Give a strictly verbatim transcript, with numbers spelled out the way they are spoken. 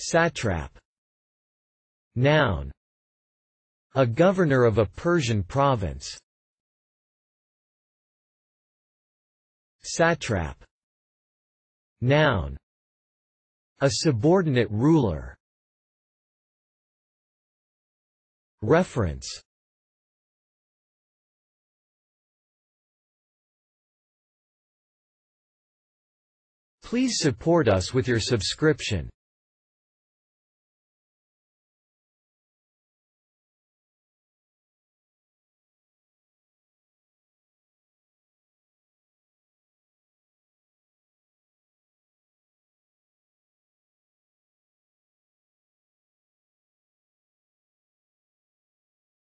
Satrap. Noun. A governor of a Persian province. Satrap. Noun. A subordinate ruler. Reference. Please support us with your subscription.